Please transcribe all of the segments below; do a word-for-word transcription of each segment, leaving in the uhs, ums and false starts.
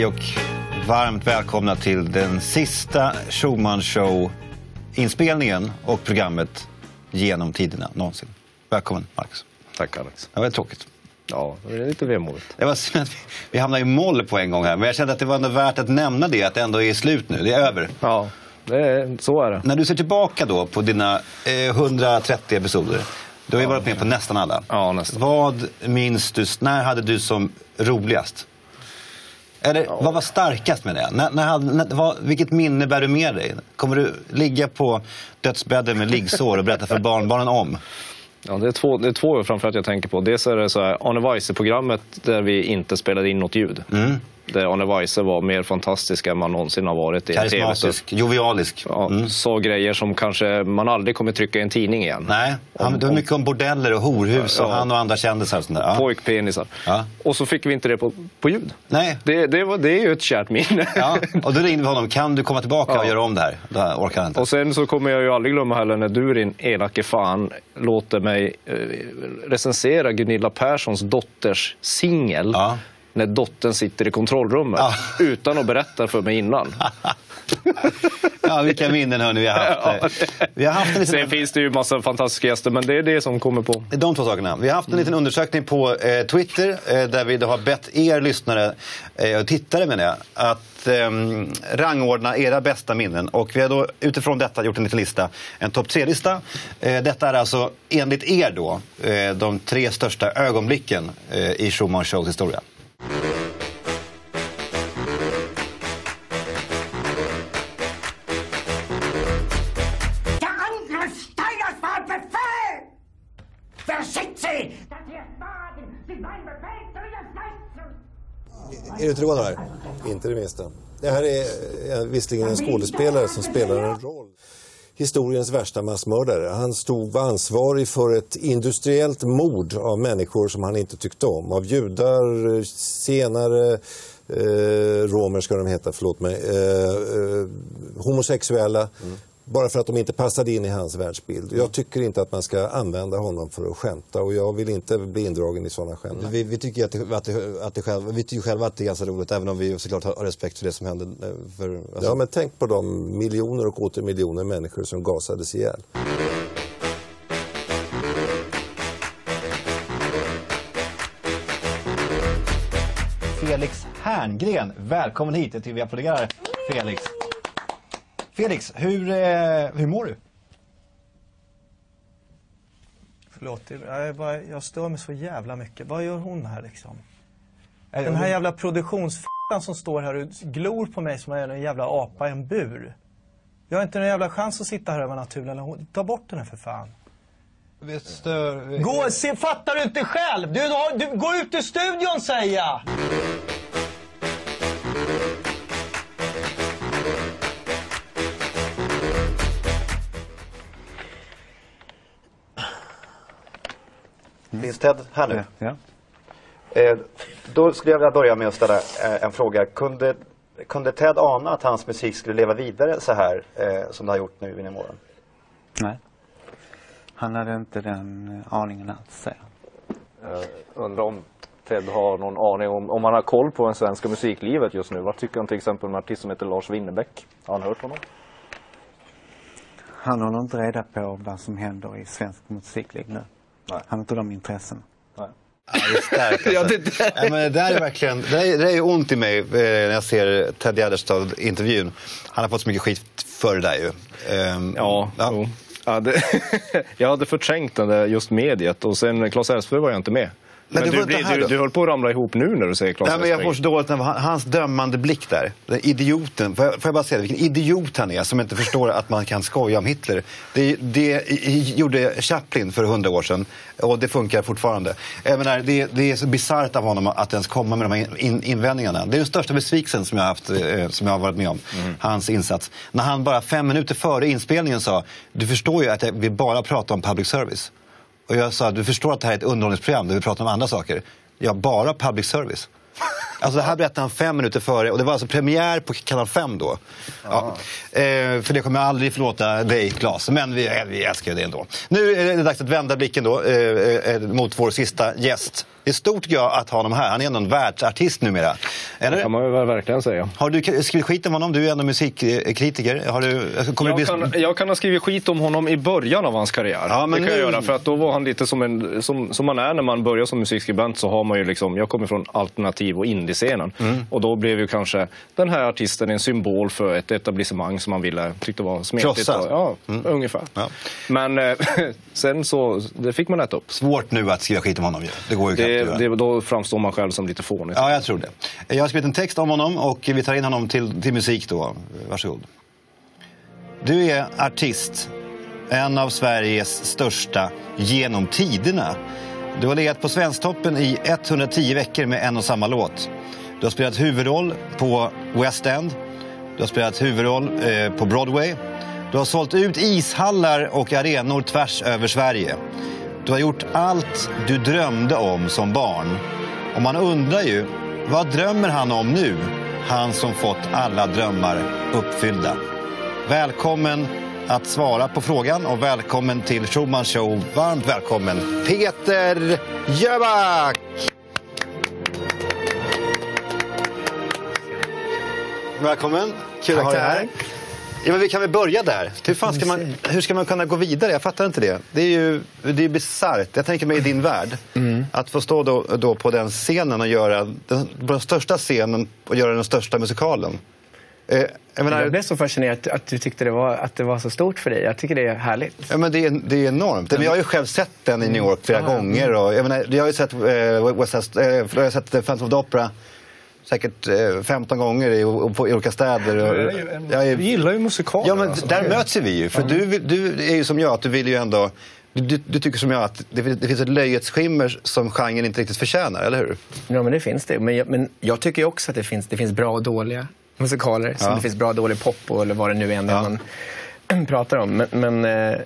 Hej och varmt välkomna till den sista Schumann Show-inspelningen och programmet genom tiderna någonsin. Välkommen, Marcus. Tack, Alex. Det var väldigt tråkigt. Ja, det är lite vemodigt. Det var synd att vi, vi hamnade i moll på en gång här, men jag kände att det var ändå värt att nämna det, att det ändå är slut nu, det är över. Ja, det är, så är det. När du ser tillbaka då på dina eh, hundratrettio episoder, du har ju varit med på nästan alla. Ja, nästan. Vad minns du, när hade du som roligast? Eller ja. Vad var starkast med det? När, när hade, när, vad, vilket minne bär du med dig? Kommer du ligga på dödsbädden med liggsår och berätta för barnbarnen om? Ja, det är två, det är två framförallt jag tänker på. Dels är det så här Arne Weise-programmet där vi inte spelade in något ljud. Mm. Där Arne Weise var mer fantastisk än man någonsin har varit i karismatisk, T V. Jovialisk. Ja, mm. Så grejer som kanske man aldrig kommer trycka i en tidning igen. Nej, han, det var mycket om bordeller och horhus och ja, han och andra kändisar och sånt där. Ja. Pojkpenisar. Ja. Och så fick vi inte det på, på ljud. Nej. Det, det, var, det är ju ett kärt minne. Ja. Och då ringde vi honom, kan du komma tillbaka ja. och göra om det här? Då orkar han inte. Och sen så kommer jag ju aldrig glömma heller när du, din elake fan, låter mig eh, recensera Gunilla Perssons dotters singel. Ja. När dottern sitter i kontrollrummet ja. utan att berätta för mig innan. Ja, vilka minnen hörni vi har haft. Ja. Vi har haft en liten... Sen finns det ju massa fantastiska gäster, men det är det som kommer på. De två sakerna. Vi har haft en liten undersökning på eh, Twitter eh, där vi då har bett er lyssnare eh, och tittare menar jag, att eh, rangordna era bästa minnen. Och vi har då utifrån detta gjort en liten lista, en topp tre-lista. Eh, detta är alltså enligt er då eh, de tre största ögonblicken eh, i Schumann Shows historia. Är du inte rolig här? Inte det minsta. Det här är visserligen en skådespelare som spelar en roll. Historiens värsta massmördare. Han stod var ansvarig för ett industriellt mord av människor som han inte tyckte om. Av judar, senare, eh, romer ska de heta, förlåt mig, eh, eh, homosexuella. Mm. Bara för att de inte passade in i hans världsbild. Jag tycker inte att man ska använda honom för att skämta. Och jag vill inte bli indragen i sådana skämt. Vi, vi tycker att det, att, det, att det själva, vi tycker själva att det är ganska roligt. Även om vi såklart har respekt för det som hände. För, alltså... Ja, men tänk på de miljoner och åter miljoner människor som gasades ihjäl. Felix Herngren, välkommen hit till Vi applåderar Felix. Felix, hur, eh, hur mår du? Förlåt, jag, är bara, jag stör mig så jävla mycket. Vad gör hon här liksom? Den här jävla produktionsf***an som står här och glor på mig som är en jävla apa i en bur. Jag har inte en jävla chans att sitta här över naturen. Ta bort den här för fan. Vi stör, vi... Gå, se, fattar du inte själv? Du, du, du, gå ut ur studion, säger jag! Finns Ted här nu? Ja. Eh, då skulle jag vilja börja med att ställa eh, en fråga. Kunde, kunde Ted ana att hans musik skulle leva vidare så här eh, som det har gjort nu i morgon? Nej. Han hade inte den aningen alls, säger Jag undrar om Ted har någon aning om, om han har koll på den svenska musiklivet just nu. Vad tycker han till exempel om en artist som heter Lars Winnerbäck? Har han hört honom? Han håller inte reda på vad som händer i svensk musikliv nu. Nej. Han har inte de intressen. Nej. Ja, det är starkt, alltså. Ja, det, det. Ja, men det där är verkligen, det är, det är ont i mig eh, när jag ser Ted Gärdestad-intervjun. Han har fått så mycket skit för det där ju. Um, ja, ja. Ja, det, jag hade förträngt den där just mediet och sen Claes Elfsberg var jag inte med. Men, men du, blir, du, du höll på att ramla ihop nu när du säger Claes Elfsberg. Ja, men jag får så dåligt när hans dömande blick där. Den idioten. Får jag, får jag bara säga vilken idiot han är som inte förstår att man kan skoja om Hitler. Det, det gjorde Chaplin för hundra år sedan och det funkar fortfarande. Även där, det, det är så bizarrt av honom att ens komma med de här in, invändningarna. Det är den största besvikelsen som jag har haft, eh, som jag har varit med om. Mm. Hans insats. När han bara fem minuter före inspelningen sa, du förstår ju att vi bara pratar om public service. Och jag sa, du förstår att det här är ett underhållningsprogram där vi pratar om andra saker. Ja, bara public service. Alltså det här berättade han fem minuter före och det var alltså premiär på kanal fem då. Ja. Eh, för det kommer jag aldrig förlåta dig, Claes, men vi, vi älskar ju det ändå. Nu är det dags att vända blicken då eh, mot vår sista gäst. Det är stort tycker jag att ha honom här. Han är ändå en världsartist numera. Eller? Det kan man ju verkligen säga. Har du skrivit skit om honom? Du är ändå musikkritiker. Har du, kommer jag, bli... kan, jag kan ha skrivit skit om honom i början av hans karriär. Ja, men det kan nu... jag göra. För att då var han lite som, en, som, som man är när man börjar som musikskribent, så har man ju liksom, jag kommer från alternativ- och indiescenen. Mm. Och då blev ju kanske den här artisten en symbol för ett etablissemang som man ville, tyckte var smetigt. Och, ja, mm. ungefär. Ja. Men eh, sen så, det fick man äta upp. Svårt nu att skriva skit om honom. Det går ju det, det, då framstår man själv som lite fånig. Ja, jag tror det. Jag har skrivit en text om honom och vi tar in honom till, till musik då. Varsågod. Du är artist. En av Sveriges största genom tiderna. Du har legat på Svensktoppen i etthundratio veckor med en och samma låt. Du har spelat huvudroll på West End. Du har spelat huvudroll eh, på Broadway. Du har sålt ut ishallar och arenor tvärs över Sverige. Du har gjort allt du drömde om som barn. Och man undrar ju, vad drömmer han om nu? Han som fått alla drömmar uppfyllda. Välkommen att svara på frågan och välkommen till Schumann Show. Varmt välkommen, Peter Jöback! Välkommen, kul att ha dig här. Ja, men vi kan väl börja där. Hur, fan ska man, hur ska man kunna gå vidare? Jag fattar inte det. Det är ju det är bisarrt. Jag tänker mig i din värld. Mm. Att få stå då, då på den scenen och göra den, på den största scenen och göra den största musikalen. Eh, jag, menar, jag blev så fascinerad att du tyckte det var, att det var så stort för dig. Jag tycker det är härligt. Ja, men det är, det är enormt. Men jag har ju själv sett den i New York flera mm. gånger. Och, jag, menar, jag har ju sett, eh, West West, eh, jag har sett Phantom of the Opera säkert eh, femton gånger i, i, i olika städer. Och, är ju en, jag är, vi gillar ju musikaler. Ja, men alltså. Där möts vi ju. För mm. du, du är ju som jag, att du vill ju ändå... Du, du tycker som jag att det, det finns ett löjetsskimmer som genren inte riktigt förtjänar, eller hur? Ja, men det finns det. Men jag, men jag tycker också att det finns, det finns bra och dåliga musikaler. Som ja. det finns bra och dålig pop och, eller vad det nu är ja. man pratar om. Men, men,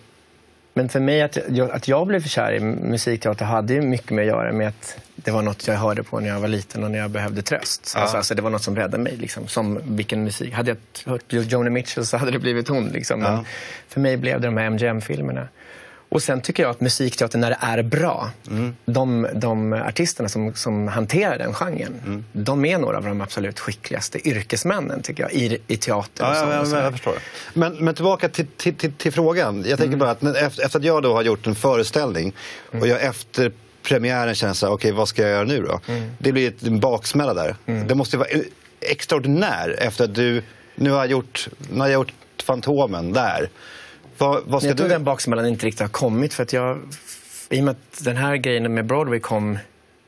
men för mig att jag, att jag blev kär i musikteater hade ju mycket med att göra med att det var något jag hörde på när jag var liten och när jag behövde tröst. Ja. Alltså, alltså det var något som räddade mig. Liksom, som vilken musik. Hade jag hört Joni Mitchell så hade det blivit hon. Liksom. Ja. Men för mig blev det de här M G M-filmerna. Och sen tycker jag att musikteater, när det är bra, mm. de, de artisterna som, som hanterar den genren, mm. de är några av de absolut skickligaste yrkesmännen, tycker jag, i, i teater. Ja, och så, ja, och så. Jag, jag förstår. Men, men tillbaka till, till, till, till frågan. Jag tänker mm. bara att efter, efter att jag då har gjort en föreställning mm. och jag efter premiären känner så här, okej, okay, vad ska jag göra nu då? Mm. Det blir ett, en baksmälla där. Mm. Det måste vara extraordinär efter att du nu har gjort, nu har jag gjort Fantomen där. Vad, vad ska jag tror du... den baksmällan inte riktigt har kommit, för att jag, i och med att den här grejen med Broadway kom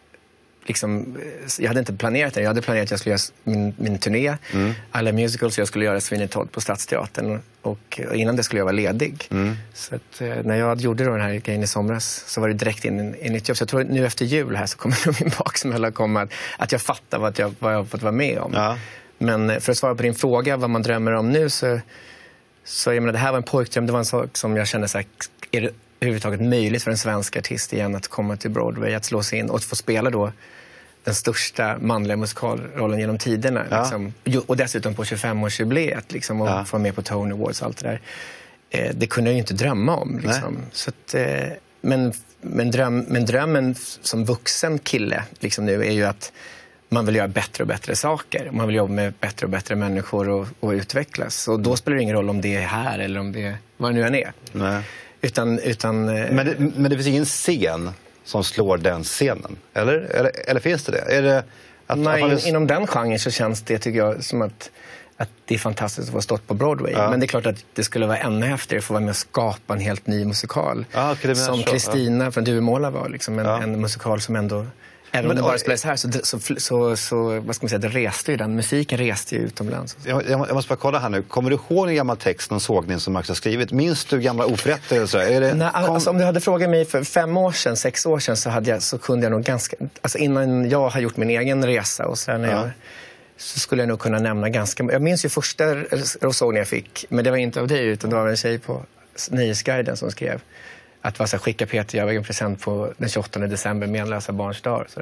liksom, jag hade inte planerat det. Jag hade planerat att jag skulle göra min, min turné, mm. alla musicals, jag skulle göra Sweeney Todd på Stadsteatern, och, och innan det skulle jag vara ledig. Mm. Så att, eh, när jag gjorde då den här grejen i somras så var det direkt in i nytt jobb. Så jag tror att nu efter jul här så kommer nog min baksmälla komma, att, att jag fattar vad jag, vad jag har fått vara med om. Ja. Men för att svara på din fråga vad man drömmer om nu, så Så jag menar, det här var en pojkdröm. Det var en sak som jag kände så här, är det överhuvudtaget möjligt för en svensk artist igen att komma till Broadway, att slå sig in och få spela då den största manliga musikalrollen genom tiderna. Ja. Liksom. Och dessutom på tjugofemårsjubileet liksom, och ja. få med på Tony Awards och allt det där. Eh, det kunde jag ju inte drömma om. Liksom. Så att, eh, men, men, dröm, men drömmen som vuxen kille liksom nu är ju att man vill göra bättre och bättre saker. Man vill jobba med bättre och bättre människor och, och utvecklas. Och då spelar det ingen roll om det är här eller om det är vad det nu än är. Nej. Utan, utan, men, det, men det finns ingen scen som slår den scenen? Eller, eller, eller finns det det? Är det att, nej, att man... inom den genren så känns det, tycker jag, som att, att det är fantastiskt att få stått på Broadway. Ja. Men det är klart att det skulle vara ännu häftigare att få vara med och skapa en helt ny musikal. Ja, okay, som Kristina ja. från Duvemåla var. Liksom en, ja. en musikal som ändå... Även om det bara spelades här så, så, så, så vad ska man säga, det reste ju den. Musiken reste ju utomlands. Jag, jag måste bara kolla här nu. Kommer du ihåg en gammal text, någon sågning som Max har skrivit? Minns du gamla oförrätter eller så? Är det, nej, kom... alltså, om du hade frågat mig för fem år sedan, sex år sedan så, hade jag, så kunde jag nog ganska... Alltså innan jag har gjort min egen resa och sen när ja. jag... så skulle jag nog kunna nämna ganska... Jag minns ju första sågning jag fick, men det var inte av dig utan det var en tjej på Nyhetsguiden som skrev att var så skicka Peter Jöback en present på den tjugoåttonde december, menlösa barns dag. Sådär.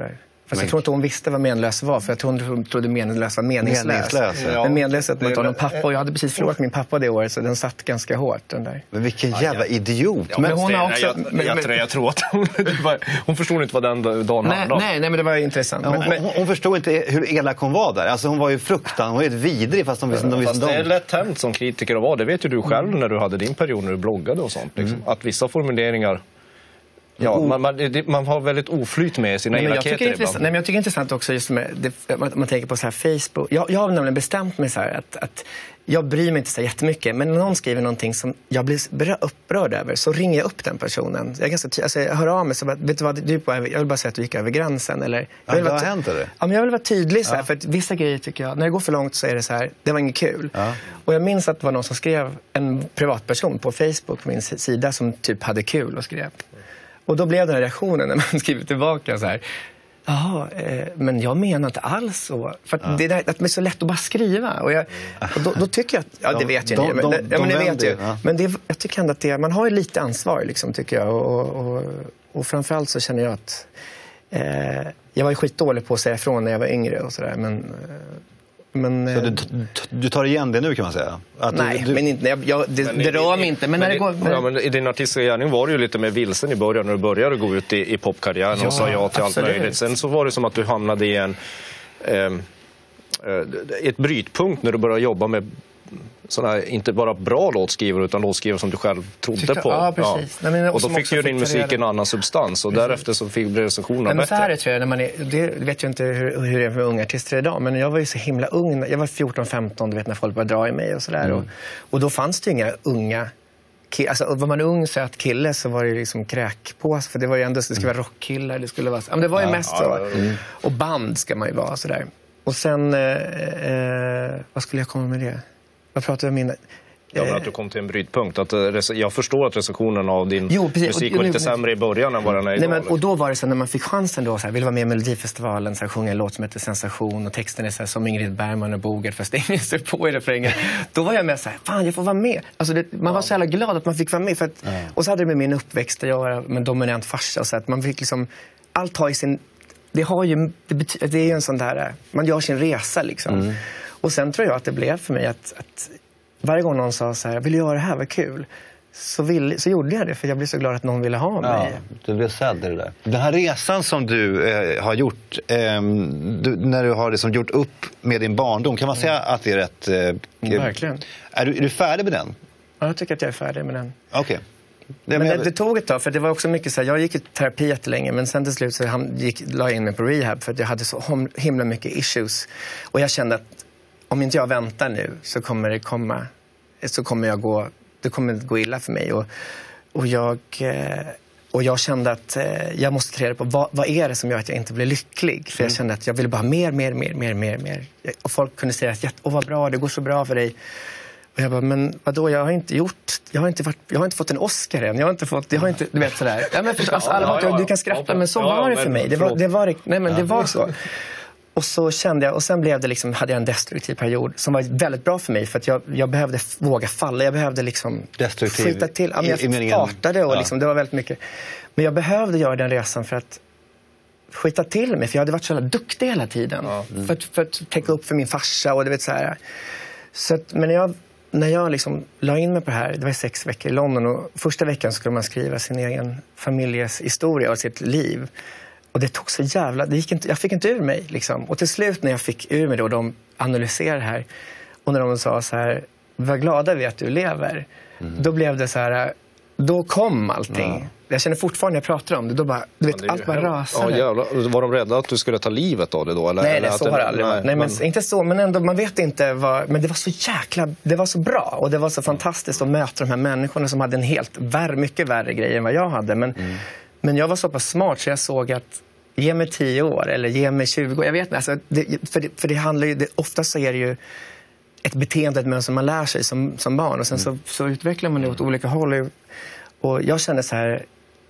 Fast jag tror inte hon visste vad menlös var, för jag tror hon trodde menlös var meningslös. meningslös ja. Men menlös att man tar någon pappa, och jag hade precis förlorat min pappa det året, så den satt ganska hårt, den där. Men vilken jävla idiot. Ja, men hon har också... Jag, men, jag, jag, jag tror att hon, var, hon förstod inte vad den dagen nej, handlade om. Nej, nej, men det var intressant. Ja, hon, men, hon, hon förstod inte hur elak hon var där. Alltså hon var ju fruktan, hon var ju ett vidrig, fast de visste, de visste fast det är lätt hänt som kritiker att vara. Det vet ju du själv när du hade din period när du bloggade och sånt. Liksom. Mm. Att vissa formuleringar... Ja, oh. man, man, det, man har väldigt oflyt med sina elakheter ibland. Nej, men jag tycker det är intressant också just med det, man, man tänker på så här Facebook. Jag, jag har nämligen bestämt mig så här att, att jag bryr mig inte så jättemycket, men när någon skriver någonting som jag blir upprörd över, så ringer jag upp den personen. Jag, är ganska ty- alltså, jag hör av mig så bara, vet du vad, du på, jag vill bara säga att du gick över gränsen. Eller, jag vill ja, vad har hänt det? Ja, men jag vill vara tydlig så här, ja. För att vissa grejer tycker jag, när det går för långt så är det så här, det var inget kul. Ja. Och jag minns att det var någon som skrev, en privatperson på Facebook på min sida som typ hade kul och skrev. Och då blev den reaktionen när man skriver tillbaka så här. Jaha, eh, men jag menar inte alls så. För att ja. det, är, att det är så lätt att bara skriva. Och, jag, och då, då tycker jag att, ja det vet jag inte. Men, de, de, ja, men det vet jag. Ja. Men det, jag tycker ändå att det, man har ju lite ansvar liksom, tycker jag. Och, och, och framförallt så känner jag att eh, jag var ju skitdålig på att säga ifrån när jag var yngre och sådär. Men... Eh, Men, så du, du tar igen det nu kan man säga? Att nej, du, men inte, jag, jag, det, men det rör i, mig inte. Men, men, när det går, men... Ja, men i din artistiska gärning var du ju lite mer vilsen i början när du började gå ut i, i popkarriären ja, och sa ja till absolut. Allt möjligt. Sen så var det som att du hamnade i en eh, ett brytpunkt när du började jobba med sådana här, inte bara bra låtskrivare utan låtskrivare som du själv trodde Tyckte, på. Ja, precis. Ja. Nej, men och då fick ju din musik en annan substans och precis. Därefter så fick recensionerna bättre. Så här tror jag, när man är, det vet jag inte hur, hur det är för unga artister idag, men jag var ju så himla ung. Jag var fjorton femton, du vet, när folk började dra i mig och sådär. Mm. Och, och då fanns det ju inga unga kill, alltså var man ung så att kille så var det liksom kräk på, för det var ju ändå, det skulle vara rockkillar, det skulle vara, men det var ju ja, mest ja, så. Mm. Och band ska man ju vara sådär. Och sen eh, eh, vad skulle jag komma med det? Vad pratar jag om? Ja, men att du kom till en brytpunkt. Att, jag förstår att recensionen av din jo, musik var lite sämre i början än vad den är idag. Nej, men, och då var det så när man fick chansen då, så här, vill vara med i Melodifestivalen, så här, sjunga en låt som heter Sensation och texten är så här, som Ingrid Bergman och Bogert, fast det är så på i refrängen. Då var jag med så här, fan jag får vara med. Alltså det, man var så jävla glad att man fick vara med. För att, ja. Och så hade det med min uppväxt att göra, med dominant farsa. Så att man fick liksom, allt har i sin, det har ju, det, bety, det är ju en sån där, man gör sin resa liksom. Mm. Och sen tror jag att det blev för mig att, att varje gång någon sa så här, vill göra det här, vad kul. Så, vill, så gjorde jag det, för jag blev så glad att någon ville ha mig. Ja, du blev sedd i det där. Den här resan som du eh, har gjort, eh, du, när du har liksom gjort upp med din barndom, kan man säga att det är rätt... Eh, Verkligen. Är du, är du färdig med den? Ja, jag tycker att jag är färdig med den. Okej. Okay. Men, men det, det tog ett tag, för det var också mycket så här, jag gick i terapi jättelänge, men sen till slut så han gick, la jag in mig på rehab för att jag hade så himla mycket issues. Och jag kände att om inte jag väntar nu så kommer det komma, så kommer jag gå, det kommer gå illa för mig. Och, och, jag, och jag kände att jag måste ta reda på vad, vad är det som gör att jag inte blir lycklig. För mm. jag kände att jag ville bara mer, mer, mer, mer, mer, mer. Och folk kunde säga att åh vad bra, det går så bra för dig. Och jag bara, men vadå, jag har inte gjort, jag har inte, varit, jag har inte fått en Oscar än, jag har inte fått, jag har inte, du vet sådär. Ja, men för, alltså, alla ja, ja, du kan skratta, men så ja, var det för mig. Det var, det var, nej men det var så. Och så kände jag, och sen blev det liksom, hade jag en destruktiv period som var väldigt bra för mig, för att jag, jag behövde våga falla, jag behövde liksom destruktiv skjuta till. Ja, men jag startade och liksom, det var väldigt mycket. Men jag behövde göra den resan för att skita till mig, för jag hade varit så jävla duktig hela tiden. Ja. Mm. För, att, för att täcka upp för min farsa och du vet så här. Så att, men jag när jag liksom la in mig på det här, det var sex veckor i London, och första veckan skulle man skriva sin egen familjes historia och sitt liv. Och det tog så jävla, det gick inte, jag fick inte ur mig liksom. Och till slut när jag fick ur mig då, de analyserade det här, och när de sa så här, vad glada vi att du lever. Mm. Då blev det så här, då kom allting. Ja. Jag känner fortfarande när jag pratar om det, då bara, du vet, allt bara rasade. Ja, jävlar. Var de rädda att du skulle ta livet av det då? Eller? Nej, eller nej, så har det aldrig varit. Nej, men, men inte så, men ändå, man vet inte vad, men det var så jäkla, det var så bra, och det var så fantastiskt att möta de här människorna som hade en helt värre, mycket värre grej än vad jag hade. Men, mm. men jag var så pass smart så jag såg att ge mig tio år eller ge mig tjugo år, jag vet inte, alltså, det, för, det, för det handlar ju, det, ofta så är det ju ett beteende, ett mönster man lär sig som, som barn, och sen mm. så, så utvecklar man det åt olika håll. Och jag kände så här,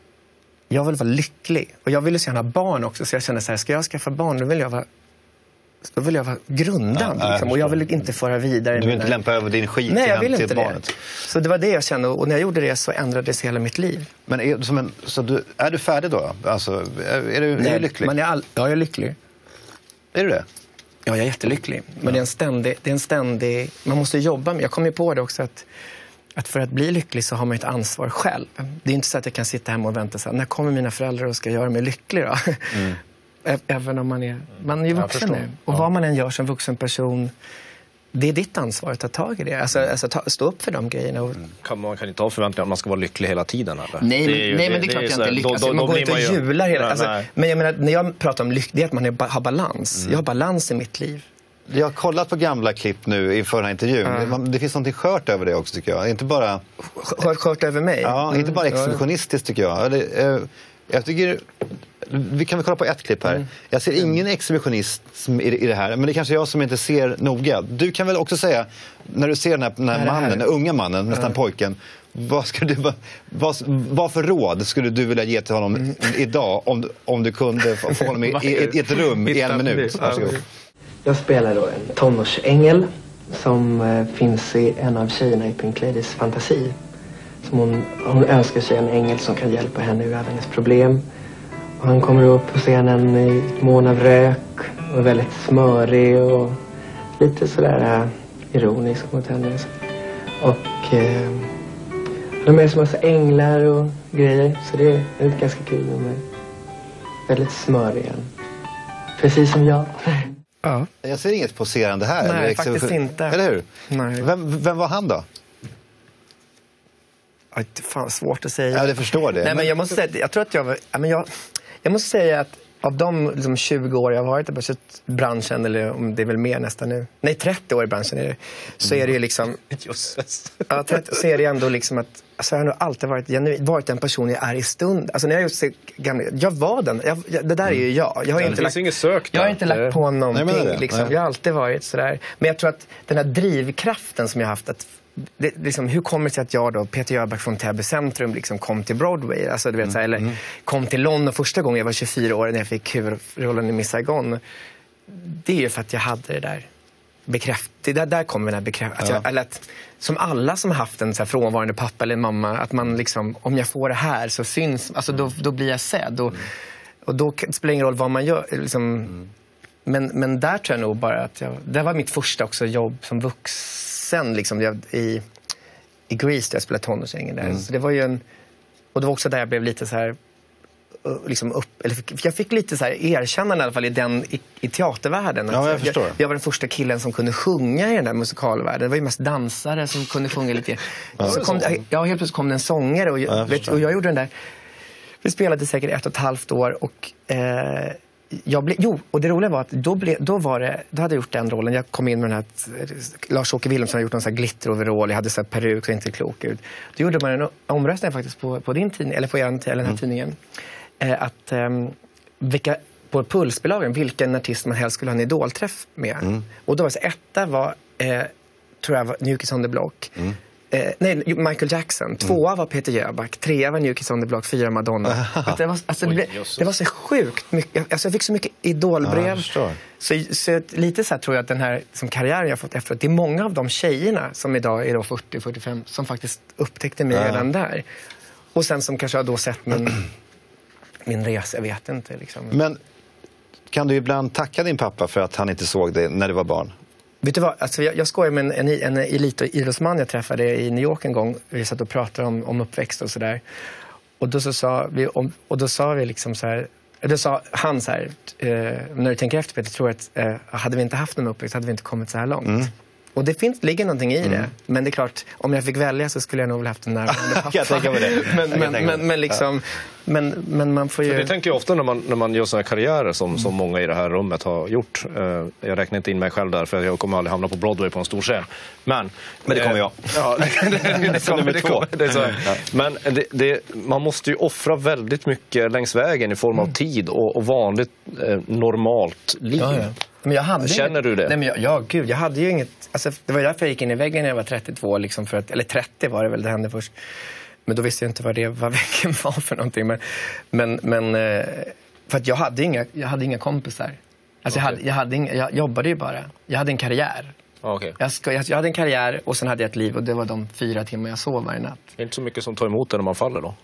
jag vill vara lycklig. Och jag ville så gärna ha barn också. Så jag kände så här, ska jag skaffa barn, då vill jag vara då vill jag vara grundad. Ja, liksom, och jag vill inte föra vidare. Du vill inte lämpa över din skit Nej, jag vill till inte barnet. det. Så det var det jag kände. Och när jag gjorde det så ändrades hela mitt liv. Men är, som en, så du, är du färdig då? Alltså, är, är, du, Nej, är du lycklig? Man är all, ja, jag är lycklig. Är du det? Ja, jag är jättelycklig. Men ja. det, är en ständig, det är en ständig... Man måste jobba med. Jag kom ju på det också att, att för att bli lycklig så har man ett ansvar själv. Det är inte så att jag kan sitta hemma och vänta så här, när kommer mina föräldrar och ska göra mig lycklig då? Mm. Även om man är, man är ju vuxen nu. Och ja. vad man än gör som vuxen person, det är ditt ansvar att ta tag i det. Alltså, alltså ta, stå upp för de grejerna. Och... Mm. Kan man kan inte ha förväntningar att man ska vara lycklig hela tiden? Eller? Nej, men, det är, nej, men det är klart det är jag inte är lycklig. Alltså, man går inte och jular hela... Nej, alltså, nej. Men jag menar, när jag pratar om lyck, det är att man är, har balans. Mm. Jag har balans i mitt liv. Jag har kollat på gamla klipp nu inför den här intervjun. Mm. Det, det finns något skört över det också tycker jag. Inte bara... Skört, skört över mig? Ja, mm. inte bara exhibitionistiskt tycker jag. Det, eh, jag tycker... Vi kan väl kolla på ett klipp här. Mm. Jag ser ingen exhibitionism i, i det här. Men det är kanske jag som inte ser noga. Du kan väl också säga, när du ser den här, den här mannen, den unga mannen, mm. nästan pojken. Vad, ska du, vad, vad för råd skulle du vilja ge till honom mm. idag om, om du kunde få honom i, i, i ett rum i en minut? Varsågod. Jag spelar då en tonårsängel som eh, finns i en av tjejerna i Pink Ladies fantasi. Som hon, hon önskar sig en ängel som kan hjälpa henne ur hennes problem. Och han kommer upp på scenen i mån av rök och är väldigt smörig och lite sådär äh, ironisk mot henne. Och eh, han har med sig massa änglar och grejer, så det är, det är ganska kul med mig. Väldigt smörig. Precis som jag. Ja. Jag ser inget poserande här. Nej, eller faktiskt inte. Eller hur? Nej. Vem, vem var han då? Ja, det är fan svårt att säga. Ja, det förstår det. Nej, men jag måste säga, jag tror att jag var, ja, men jag, jag måste säga att av de liksom, tjugo år jag har varit i branschen, eller om det är väl mer nästan nu, nej trettio år i branschen är det, så är det ju liksom, ja, trettio, så är det ändå liksom att, alltså jag har nog alltid varit, jag har varit den person jag är i stund. Alltså när jag just gamla, jag var den, jag, jag, det där är ju jag. Jag har ja, inte lagt, inget sökt, jag har inte lagt på någonting, nej, liksom. Jag har alltid varit sådär. Men jag tror att den här drivkraften som jag har haft, att det, liksom, hur kommer det sig att jag då, Peter Jöback från Täby centrum, liksom, kom till Broadway, alltså, du vet, så här, eller mm. kom till London första gången jag var tjugofyra år när jag fick huvudrollen i Miss Saigon. Det är ju för att jag hade det där bekräft, det där, där kommer den här bekräftelsen, ja. Som alla som har haft en så här frånvarande pappa eller mamma, att man liksom, om jag får det här så syns, alltså då, då blir jag sedd och, mm. och då spelar det ingen roll vad man gör liksom, mm. men, men där tror jag nog bara att jag, det var mitt första också jobb som vuxen liksom, jag, i, i Grease där jag spelade tonårsängen där, mm. så det var ju en, och det var också där jag blev lite så här liksom upp, eller jag fick lite så här erkännande i alla fall i den i, i teatervärlden. Ja, jag förstår. Jag, jag var den första killen som kunde sjunga i den där musikalvärlden. Det var ju mest dansare som kunde sjunga lite. Ja, så kom, ja, helt plötsligt kom det en sångare och, ja, jag vet, och jag gjorde den där. Vi spelade säkert ett och ett halvt år och eh, jag blev, jo, och det roliga var att då, ble, då var det, då hade jag gjort den rollen. Jag kom in med den här, Lars-Åke Wilhelmsson hade gjort någon sån här glitteroverall, jag hade så här peruk och inte klok ut. Då gjorde man en omröstning faktiskt på, på din tidning, eller på er, eller den här mm. tidningen. Att um, vilka, på pulsbolagen, vilken artist man helst skulle ha en idolträff med. Mm. Och då var det så, etta var, eh, tror jag var New Kids on the Block. Mm. Eh, nej, Michael Jackson. Tvåa mm. var Peter Jöback. Trea var New Kids on the Block. Fyra Madonna. Att det, var, alltså, det, blev, det var så sjukt mycket. Alltså, jag fick så mycket idolbrev. Ja, så, så lite så här tror jag att den här som karriären jag fått efteråt, det är många av de tjejerna som idag är då fyrtio till fyrtiofem som faktiskt upptäckte mig ja. redan där. Och sen som kanske har då sett min... min resa, jag vet inte. Liksom. Men kan du ibland tacka din pappa för att han inte såg dig när du var barn? Vet du vad, alltså jag, jag skojar med en, en, en elitidrottsman jag träffade i New York en gång. Vi satt och pratade om, om uppväxt och sådär. Och då så sa vi, om, och då sa vi liksom så här, då sa han så här, eh, när du tänker efter Peter, tror att eh, hade vi inte haft någon uppväxt hade vi inte kommit så här långt. Mm. Och det finns, ligger någonting i mm. det. Men det är klart, om jag fick välja så skulle jag nog väl haft en närvarande pappa. jag tänker på det. men, men, men, men liksom, men, men man får ju... För det tänker jag ofta när man, när man gör såna här karriärer som, mm. som många i det här rummet har gjort. Uh, jag räknar inte in mig själv där för jag kommer aldrig hamna på Broadway på en stor scen. Men, men det kommer jag. Ja, det, det, det, kommer, det, kommer, det är så. Ja. Men det, det, man måste ju offra väldigt mycket längs vägen i form av mm. tid och, och vanligt eh, normalt liv. Ja, ja. Men jag hade Känner inget, du det? Nej, men jag, ja, gud, jag hade ju inget... Alltså, det var därför jag gick in i väggen när jag var trettiotvå. Liksom för att, eller trettio var det väl, det hände först. Men då visste jag inte vad, det, vad väggen var för någonting. Men, men, men för att jag hade inga, jag hade inga kompisar. Alltså okay. jag, hade, jag, hade ing, jag jobbade ju bara. Jag hade en karriär. Okay. Jag, ska, jag, jag hade en karriär och sen hade jag ett liv och det var de fyra timmar jag sov varje natt. Det är inte så mycket som tar emot det när man faller då?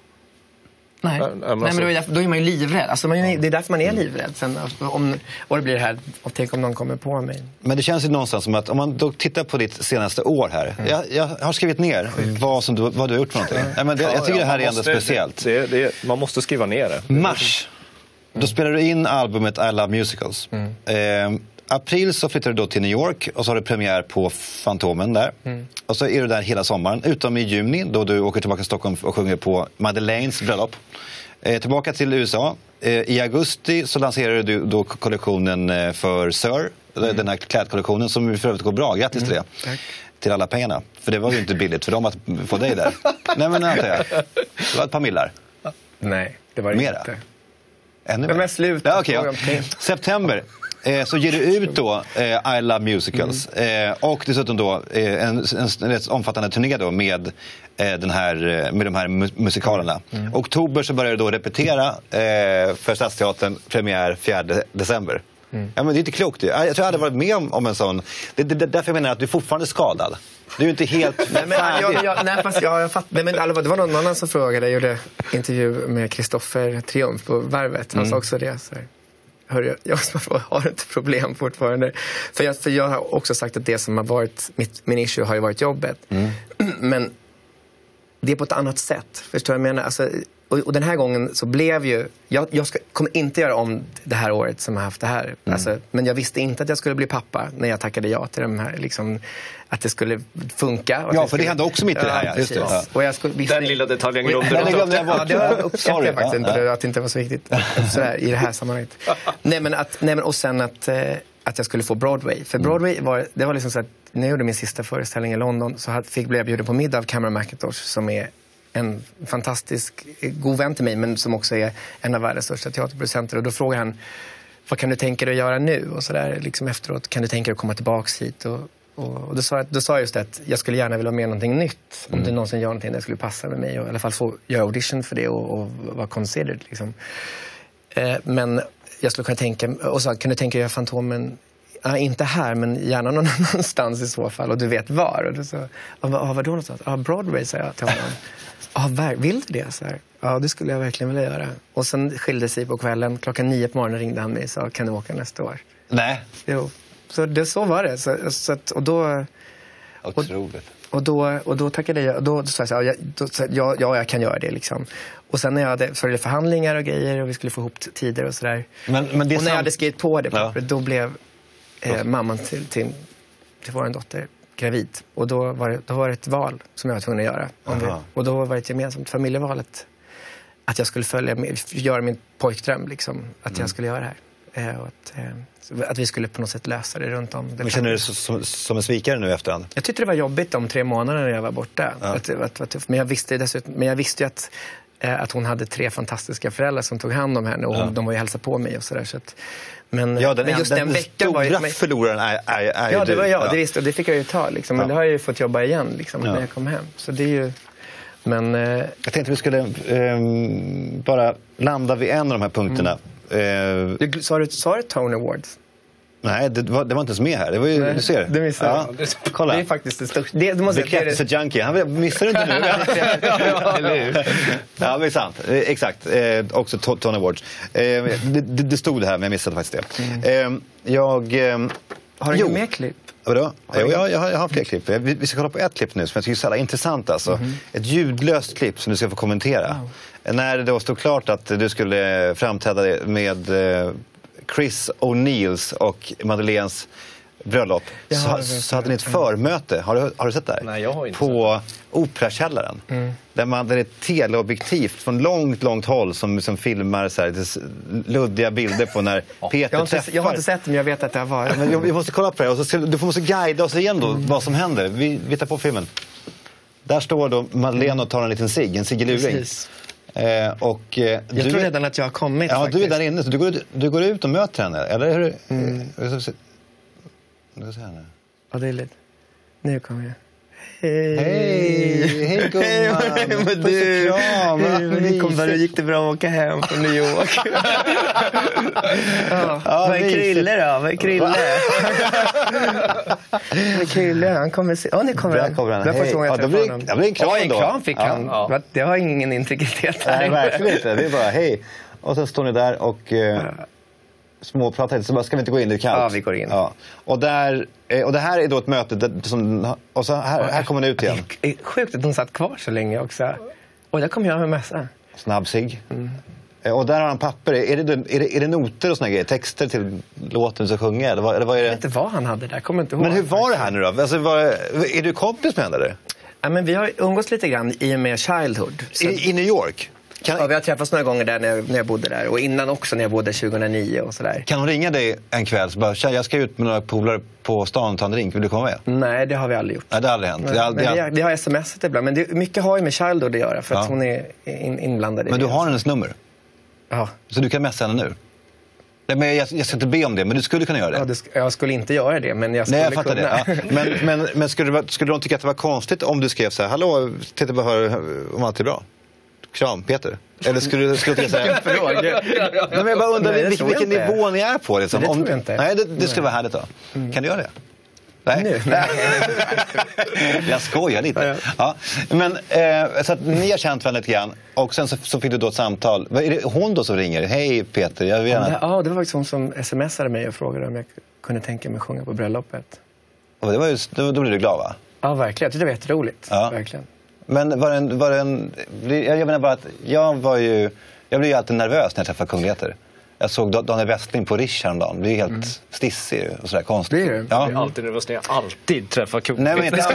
Nej, äh, Nej men då är, därför, då är man ju livrädd. Alltså man, ja. Det är därför man är livrädd. Sen, om, och det blir det här, och tänk om någon kommer på mig. Men det känns ju någonstans som att om man då tittar på ditt senaste år här. Mm. Jag, jag har skrivit ner vad, som du, vad du har gjort för någonting. Ja. Ja, men det, jag tycker ja, det här är ändå måste, speciellt. Det, det, man måste skriva ner det. Mars, mm. då spelar du in albumet I Love Musicals. Mm. Eh, april så flyttar du då till New York och så har du premiär på Fantomen där. Mm. Och så är du där hela sommaren, utom i juni då du åker tillbaka till Stockholm och sjunger på Madeleines bröllop. Eh, tillbaka till U S A. Eh, I augusti så lanserar du då kollektionen eh, för Sir. Mm. Den här klädkollektionen som för övrigt går bra. Grattis till det. Tack. Till alla pengarna. För det var ju inte billigt för dem att få dig där. Nej men antar jag. Det var ett par millar. Nej, det var det Mera. inte. Ännu mer. mer. Slut. Ja, okay, ja. September. Eh, så ger du ut då eh, I Love Musicals mm. eh, och dessutom då eh, en, en, en rätt omfattande turné då med, eh, den här, med de här mu- musikalerna. Mm. Oktober så börjar du då repetera eh, för Stadsteatern, premiär fjärde december. Mm. Ja, men det är inte klokt. Jag, jag tror jag hade varit med om, om en sån. Det, det, därför jag menar att du är fortfarande skadad. Du är inte helt nej, men, jag, jag, nej, fast jag, jag fatt, nej, men det var någon annan som frågade. Jag gjorde intervju med Kristoffer Triumf på Varvet. Han mm. sa också det så här. Hör, jag har ett problem fortfarande. För jag, för jag har också sagt att det som har varit mitt, min issue har ju varit jobbet. Mm. Men det är på ett annat sätt. Förstår jag menar? Alltså, och, och den här gången så blev ju... Jag, jag ska, kommer inte göra om det här året som jag haft det här. Mm. Alltså, men jag visste inte att jag skulle bli pappa när jag tackade ja till de här. Liksom, att det skulle funka. Ja, för skulle, det hände också mitt i det här. Ja, just det. Ja. Och jag skulle, visste, den lilla detaljen glömde du. Jag ja, det var uppskattar jag faktiskt inte. Ja. Att det inte var så viktigt sådär, i det här sammanhanget. nej, men att, nej, men, och sen att, eh, att jag skulle få Broadway. För Broadway var, det var liksom så att när jag gjorde min sista föreställning i London så hade, fick, blev jag bjuden på middag av Cameron McIntosh som är en fantastisk god vän till mig men som också är en av världens största teaterproducenter. Och då frågade han, vad kan du tänka dig att göra nu? Och så där, liksom efteråt, kan du tänka dig att komma tillbaks hit? Och, och, och då, sa jag, då sa jag just det att jag skulle gärna vilja ha med någonting nytt. Mm. Om det någonsin gör någonting där skulle passa med mig. Och i alla fall få göra audition för det och, och vara considered. Liksom. Eh, men jag skulle kunna tänka, och så kan du tänka dig att göra Fantomen? Ja, inte här, men gärna någon annanstans i så fall. Och du vet var. Och då sa jag, vad var då någonstans? Ja, Broadway, sa jag till honom. Ja, vill du det? Så här. Ja, det skulle jag verkligen vilja göra. Och sen skilde sig på kvällen. Klockan nio på morgonen ringde han mig och sa, kan du åka nästa år? Nej. Jo, så, det, så var det. Så, så att, och då... Otroligt. Och, och, då, och då tackade jag, då, då sa jag så här, ja, då, så, ja, ja, jag kan göra det liksom. Och sen när jag hade för förhandlingar och grejer och vi skulle få ihop tider och sådär. Men, men det och när sam- jag hade skrivit på det, ja. Då blev eh, mamman till, till, till vår dotter gravid. Och då var, det, då var det ett val som jag var tvungen att göra. Om vi, och då var det ett gemensamt familjevalet. Att jag skulle följa med, göra min pojkdröm liksom. Att mm. jag skulle göra det här. Eh, och att, eh, att vi skulle på något sätt lösa det runt om. Men känner du dig som, som en svikare nu efterhand? Jag tyckte det var jobbigt de tre månaderna när jag var borta. Ja. Att, att, att, men jag visste dessutom, men jag visste ju att, eh, att hon hade tre fantastiska föräldrar som tog hand om henne. Och hon, ja. De var ju hälsa på mig och sådär. Så att, men, ja, den, men just den, den, den veckan stora var ju, förloraren är, är, är ja, det var jag. Ja. Det, visste, det fick jag ju ta. Liksom. Men ja. Det har jag ju fått jobba igen liksom, ja. När jag kom hem. Så det är ju... Men, eh... jag tänkte vi skulle eh, bara landa vid en av de här punkterna. Mm. Eh... Du, sa, du, sa du Tony Awards? Nej, det var, det var inte ens med här. Det var ju, nej, du ser. Det missade ja. jag. Kolla. Det är faktiskt det största. Det, du måste det är ett junkie. Han missar inte nu. ja, ja, det är sant. Exakt. Eh, också Tony Awards. Eh, det, det stod det här, men jag missade faktiskt det. Eh, jag... Eh, har du jo. mer klipp? Vadå? Jo, jag, jag, har, jag har fler klipp. Vi, vi ska kolla på ett klipp nu som jag tycker är så intressant. Alltså. Mm-hmm. Ett ljudlöst klipp som du ska få kommentera. Wow. När det då stod klart att du skulle framträda med eh, Chris O'Neills och Madeleines bröllop, så, så hade ni ett förmöte. Har du, har du sett det här? Nej, jag har inte på Operakällaren. Mm. Där man hade ett teleobjektiv från långt, långt håll som, som filmar så här, luddiga bilder på när Peter jag har, inte, träffar. jag har inte sett det, men jag vet att det har varit. Men vi måste kolla på det. Och så, du får måste guida oss igen då, mm. vad som händer. Vi, vi tar på filmen. Där står då Madeleine och tar en liten cigg, en ciggeluring. Eh, och, eh, jag tror är, redan att jag har kommit. Ja, faktiskt. Du är där inne. Så du, går, du går ut och möter henne. Eller hur? Mm. Du ska se henne. Ja, det är lite. Nu kommer jag. Hej! Hej, hej gumman! Men du, vi kom bara, gick det bra att åka hem från New York? ja, ja, vad är Krille då? Vad är Krille? Vad är Krille? Han kommer se... Ja, nu kommer han. Kommer han. Det Hej. Ja, det blir, det blir en kram ja, en då. kram fick ja. han. Ja. Det har ingen integritet. Nej, verkligen inte. Det är bara hej. Och så står ni där och... Eh, småpratar lite, så bara ska vi inte gå in, det är kallt. Ja, vi går in. Ja. Och, där, och det här är då ett möte där, som, och så här, här kommer det ut igen. Det är sjukt att de satt kvar så länge också. Och där kommer jag med mässa. Snabbsig. Mm. Och där har han papper. Är det, är det, är det noter och såna grejer? Texter till låten som sjunger? Eller vad, eller vad är det? Jag vet inte vad han hade där, kommer inte ihåg. Men hur var det här nu då? Alltså, var, är du kompis med henne eller? Ja, men vi har umgås lite grann i och med Childhood. Så... I, I New York? Kan... Ja, vi har träffats några gånger där när jag, när jag bodde där. Och innan också när jag bodde tjugohundranio och sådär. Kan hon ringa dig en kväll så bara, jag ska ut med några polare på stan och ta en drink, vill du komma med? Nej, det har vi aldrig gjort. Nej, det har aldrig hänt. Men, det, har, men det, vi, har, vi har smsat ibland. Men det, mycket har ju med Childhood att göra för att ja. hon är in, inblandad i men det. Men du har hennes nummer? Ja. Så du kan messa henne nu? Nej, men jag, jag ska inte be om det, men du skulle kunna göra det. Ja, det sk- jag skulle inte göra det, men jag skulle Nej, jag fattar kunna. Det. Ja. Men, men, men skulle, skulle de tycka att det var konstigt om du skrev så här, hallå, titta bara hör om allt är bra? Kram, Peter. Eller skulle du skulle säga... Nej, men jag bara undrar nej, vilken, vilken nivå ni är på. Liksom. Det om, tror jag inte. Nej, det, det skulle vara härligt då. Mm. Kan du göra det? Nej. Nu. Jag skojar lite. Ja. Men, eh, så att ni har känt varandra lite grann. Och sen så, så fick du då ett samtal. Är det hon då som ringer? Hej Peter, jag vill gärna... Ja, det, ja, det var faktiskt hon som smsade mig och frågade om jag kunde tänka mig att sjunga på bröllopet. Och det var just, då, då blev du glad, va? Ja, verkligen. Jag tyckte det var jätteroligt. Ja. Verkligen. Men var det en... Var det en jag menar bara att jag var ju... Jag blir ju alltid nervös när jag träffar kungligheter. Jag såg Daniel Westling på Rish häromdagen. Det är helt mm. stissig och sådär konstigt. Det är det. Ja. Jag blir alltid nervös när jag alltid träffar kungligheter. Nej, men inte.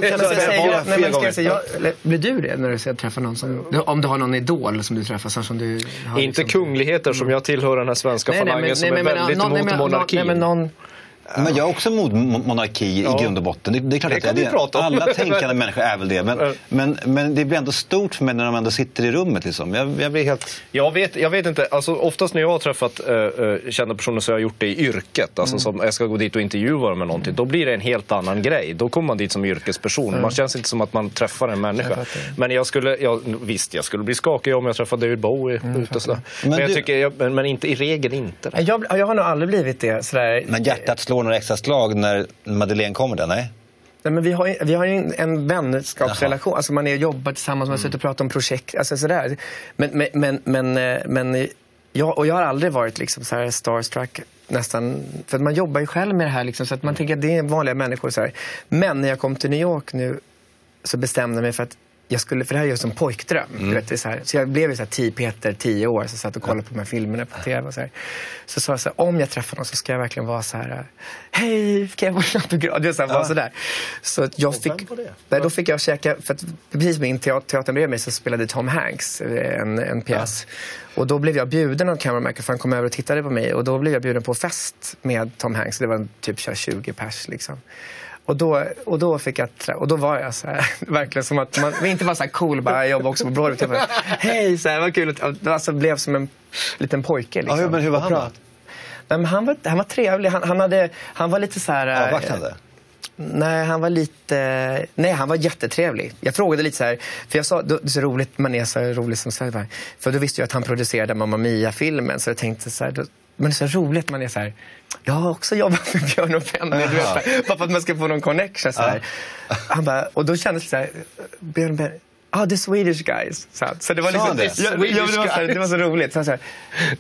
Blir du det när du ska träffa någon som... Om du har någon idol som du träffar som du... Har inte liksom... kungligheter som jag tillhör den här svenska nej, falangen nej, men, som nej, är men, väldigt någon, emot monarkin. Nej, men någon... Men jag är också mot monarki ja. i grund och botten. Det, det är klart det att kan det, vi prata om. Alla tänkande människor är väl det. Men, men, men det blir ändå stort för mig när de ändå sitter i rummet. Liksom. Jag, jag blir helt... Jag vet, jag vet inte. Alltså, oftast när jag har träffat äh, kända personer så har jag gjort det i yrket. Alltså, mm. som jag ska gå dit och intervjua med någonting. Då blir det en helt annan grej. Då kommer man dit som yrkesperson. Mm. Man känns inte som att man träffar en människa. Jag men jag skulle, jag, visst, jag skulle bli skakig om jag träffade David Bowie. Mm, ute så. Men, men, jag du... tycker, jag, men, men inte, i regel inte. Jag, jag har nog aldrig blivit det. Sådär. Men hjärtat slår några extra slag när Madeleine kommer där, nej? Nej, men vi har ju, vi har ju en, en vänskapsrelation. Alltså man är jobbar tillsammans, man mm. sitter och pratar om projekt, alltså sådär. Men, men, men, men, men jag, och jag har aldrig varit liksom så här starstruck nästan, för man jobbar ju själv med det här liksom, så att man tänker att det är vanliga människor så här. Men när jag kom till New York nu så bestämde jag mig för att jag skulle, för det här är ju som pojkdröm. Mm. Du vet, det är så, här, så jag blev ju så här tio Peter, tio år, så satt och kollade på de här filmerna på tv och så här. Så sa jag så här, om jag träffar någon så ska jag verkligen vara så här, hej, kan jag få en autograf? Det är så här, ja. så där. Så att jag fick, där, då fick jag käka, för att precis med in teatern bredvid mig så spelade Tom Hanks en, en pjäs. Ja. Och då blev jag bjuden av Cameraman, för han kom över och tittade på mig. Och då blev jag bjuden på fest med Tom Hanks. Det var typ tjugo pers liksom. Och då, och då fick jag trä- och då var jag så här, verkligen som att man inte var så här cool, bara jag jobbar också på Broadway typ. Hej, så här, vad kul att det alltså blev som en liten pojke liksom. Ja, men hur var han då? Nej, men han var han var trevlig. Han han hade han var lite så här avvaktande. Nej, han var lite nej, han var jättetrevlig. Jag frågade lite så här, för jag sa det är så roligt, man är så rolig som så här, för då visste jag att han producerade Mamma Mia-filmen, så jag tänkte så här då, men det är så roligt, man är så här, jag har också jobbat med Björn och Benny, du vet, bara för att man ska få någon connection så här. Han bara, och då kändes det så här, Björn och Benny, ah, the Swedish guys. Så, så det var liksom, det? Ja, ja, det, var så här, det var så roligt. Så här,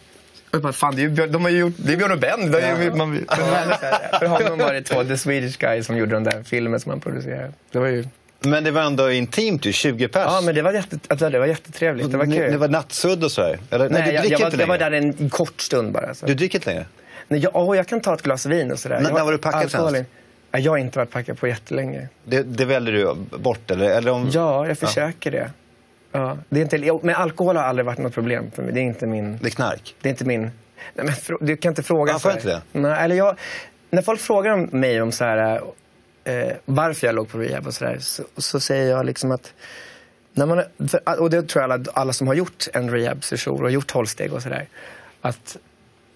och bara, fan, det är ju, de har ju gjort, det är Björn och Benny. Det är ju, man, man, för honom var det två, the Swedish guys som gjorde den där filmen som man producerade. Det var ju... Men det var ändå intimt ju, tjugo pers. Ja, men det var, jätte, det var jättetrevligt. Det var kul. Det var nattsudd och så här. Eller, nej, nej, du jag, dricker jag, var, inte jag var där en kort stund bara. Så. Du dricker inte längre? Nej, jag, åh, jag kan ta ett glas vin och sådär. N- när var du packad senast? Ja, jag har inte varit packad på jättelänge. Det, det väljer du bort, eller? eller om... Ja, jag försöker ja. det. Ja, det är inte, men alkohol har aldrig varit något problem för mig. Det är inte min... Det är knark? Det är inte min... Nej, men du kan inte fråga ja, så här. Inte det? Nej, eller jag... När folk frågar om mig om så här... Eh, varför jag låg på rehab och sådär, så, så säger jag liksom att när man, för, och det tror jag alla, alla som har gjort en rehab-session och gjort tolv steg och sådär, att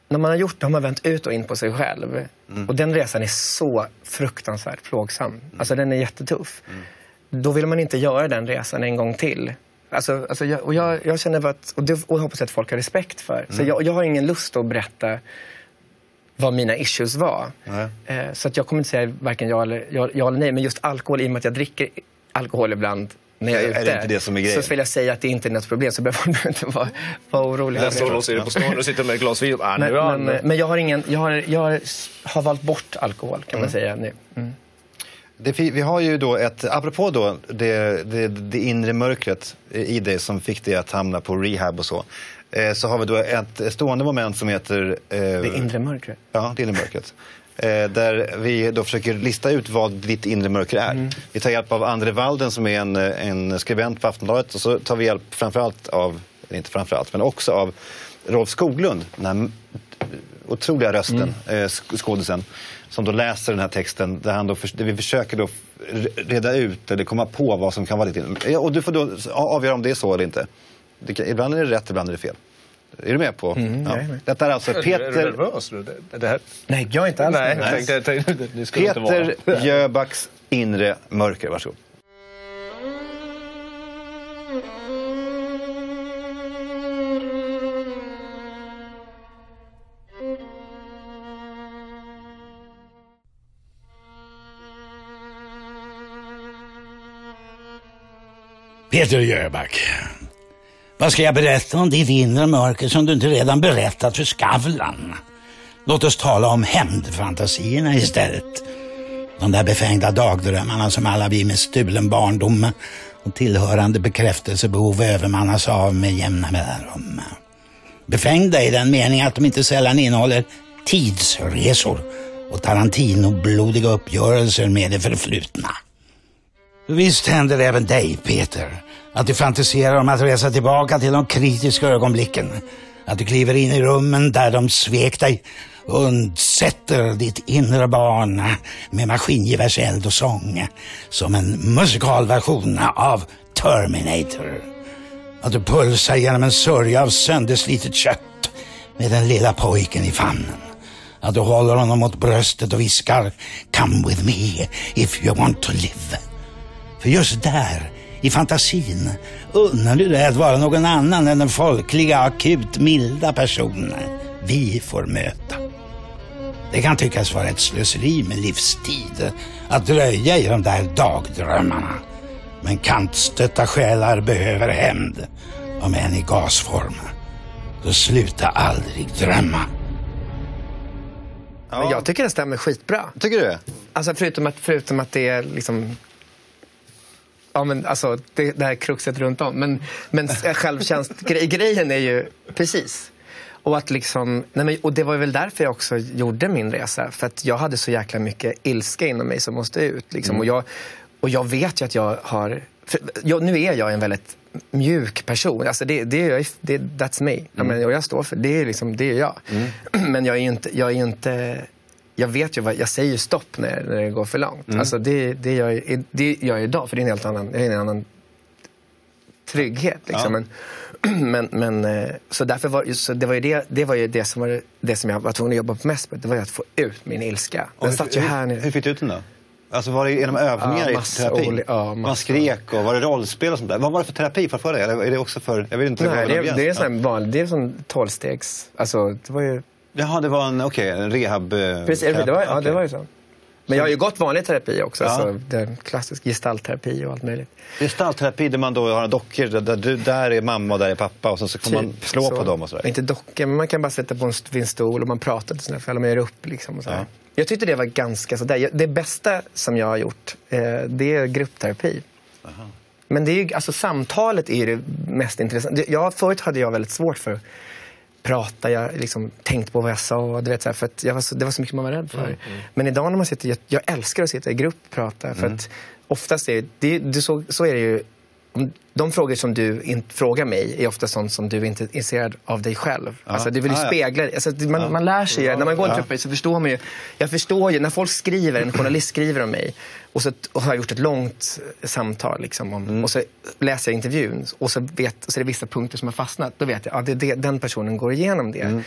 när man har gjort det har man vänt ut och in på sig själv. Mm. Och den resan är så fruktansvärt plågsam. Mm. Alltså den är jättetuff. Mm. Då vill man inte göra den resan en gång till. Alltså, alltså jag, och jag, jag känner att, och det och hoppas att folk har respekt för. Mm. Så jag, jag har ingen lust att berätta vad mina issues var. Mm. Eh, så att jag kommer inte säga varken ja eller, ja, ja eller nej. Men just alkohol, i och med att jag dricker alkohol ibland när jag är ute, är det inte det som är grejen? Så vill jag säga att det inte är något problem, så behöver man inte vara, vara orolig. Jag står och ser på stånd och sitter med ett glas vin. Ah, men, men, men, men jag har ingen, jag har, jag har valt bort alkohol, kan mm. man säga nu. Mm. Det, vi har ju då ett, apropå då det, det, det inre mörkret i det som fick det att hamna på rehab och så. Eh, så har vi då ett stående moment som heter... Eh, det inre mörkret? Ja, det inre mörkret. Eh, där vi då försöker lista ut vad ditt inre mörker är. Mm. Vi tar hjälp av Andre Walden som är en, en skribent på Aftonbladet, och så tar vi hjälp framförallt av, inte framförallt, men också av Rolf Skoglund, den här otroliga rösten, mm. eh, skådisen, som då läser den här texten där, han då för, där vi försöker då reda ut eller komma på vad som kan vara ditt inre. Ja, och du får då avgöra om det är så eller inte. Det kan, ibland är det rätt, ibland är det fel. Är du med på? Mm, ja. nej, nej. Detta är alltså Peter... Är du nervös? Det, det här... Nej, jag är inte alls nej, nervös. jag tänkte, jag tänkte, det Peter inte vara. Jöbacks inre mörker, varsågod. Peter Jöback, vad ska jag berätta om ditt inre mörker som du inte redan berättat för Skavlan? Låt oss tala om hämndfantasierna istället. De där befängda dagdrömmarna som alla vi med stulen barndom och tillhörande bekräftelsebehov övermannas av med jämna mellanrum. Befängda i den meningen att de inte sällan innehåller tidsresor och Tarantino-blodiga uppgörelser med det förflutna. Visst händer det även dig, Peter, att du fantiserar om att resa tillbaka till de kritiska ögonblicken. Att du kliver in i rummen där de svek dig och undsätter ditt inre barn med maskingevärseld och sång som en musikalversion av Terminator. Att du pulsar genom en sörja av sönderslitet kött med den lilla pojken i famnen. Att du håller honom mot bröstet och viskar "Come with me if you want to live". För just där, i fantasin, unnar du dig att vara någon annan än den folkliga, akut milda personen vi får möta. Det kan tyckas vara ett slöseri med livstid att dröja i de där dagdrömmarna. Men kantstötta själar behöver hämnd, om än i gasform. Då sluta aldrig drömma. Ja. Men jag tycker det stämmer skitbra. Tycker du det? Alltså förutom att, förutom att det är liksom... Ja, men alltså det, det här kruxet runt om. Men, men självtjänstgrejen är ju precis. Och att liksom, nej men, och det var väl därför jag också gjorde min resa. För att jag hade så jäkla mycket ilska inom mig som måste ut. Liksom. Mm. Och, jag, och jag vet ju att jag har... För, jag, nu är jag en väldigt mjuk person. Alltså det, det är det, that's me. Mm. Jag, men, och jag står för det. Är liksom, det är jag. Mm. Men jag är inte... Jag är inte Jag vet ju vad, jag säger stopp när, när det går för långt. Mm. Alltså det, det, gör jag, det gör jag idag, för det är en helt annan, det är en annan trygghet. Liksom. Ja. Men, men, men, så därför var, så det var ju det, det var ju det som var det som jag var tvungen att jobba på mest med. Det var ju att få ut min ilska. Den hur, satt ju här nere. Hur fick du ut den då? Alltså var det genom övningar ja, i terapi? Oli, ja, man skrek och var det rollspel och sånt där? Vad var det för terapi för dig? Eller är det också för, jag vet inte. Nej, det, det är sån vanlig, det är sån tolvstegs, alltså det var ju... Jaha, det var en, okej, okay, en rehab... Precis, det var, ja, det var ju så. Men jag har ju gått vanlig terapi också, ja. Så det är klassisk gestaltterapi och allt möjligt. Gestaltterapi där man då har dockor, där, du, där är mamma och där är pappa och så, så kan typ, man slå så, på dem och sådär. Inte dockor, men man kan bara sätta på en, vid en stol och man pratar till sina föräldrar, man gör upp liksom och sådär. Ja. Jag tyckte det var ganska sådär. Det bästa som jag har gjort, eh, det är gruppterapi. Aha. Men det är ju, alltså samtalet är det mest intressant. Jag, förut hade jag väldigt svårt för prata, jag liksom tänkt på vad jag sa, du vet, så här, för att jag var så, det var så mycket man var rädd för. Mm, mm. Men idag när man sitter, jag, jag älskar att sitta i grupp och prata, för mm. att oftast är det, det så, så är det ju, de frågor som du inte frågar mig är ofta sånt som du inte är intresserad av dig själv. Ja. Alltså du vill ju ah, spegla ja. Alltså, man, ja. man lär sig ju, ja. när man går en ja. så förstår man ju, jag förstår ju, när folk skriver, en journalist skriver om mig och så och har gjort ett långt samtal liksom, om, mm. och så läser jag intervjun och så, vet, och så är det vissa punkter som har fastnat, då vet jag, ja, det, det, den personen går igenom det. Mm.